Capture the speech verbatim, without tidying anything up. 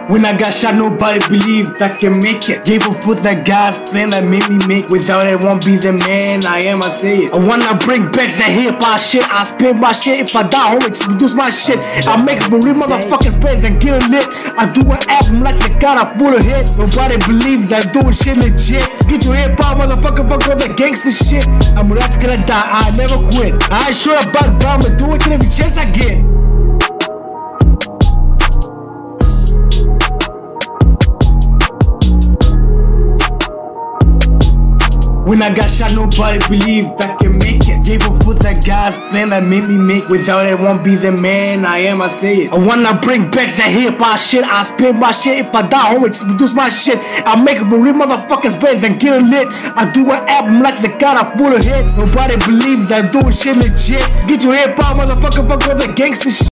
When I got shot, nobody believed I can make it. Gave up with that guy's plan that made me make. Without it, won't be the man I am, I say it. I wanna bring back the hip-hop shit. I spin my shit. If I die, homies, produce my shit. I make it for real motherfuckers better than getting lit. I do an album like the god I full of hits. Nobody believes I doing shit legit. Get your hip-hop, motherfucker, fuck all the gangster shit. I'm not gonna die, I never quit. I ain't sure about drama, do it every chance I get. When I got shot, nobody believed I can make it. Gave up with that guy's plan that made me make. Without it, won't be the man I am, I say it. I wanna bring back the hip-hop shit. I spin my shit. If I die, homies, produce my shit. I make it for real motherfuckers better than getting lit. I do an album like the god I full of hits. Nobody believes I doing shit legit. Get your hip-hop, motherfucker, fuck all the gangster shit.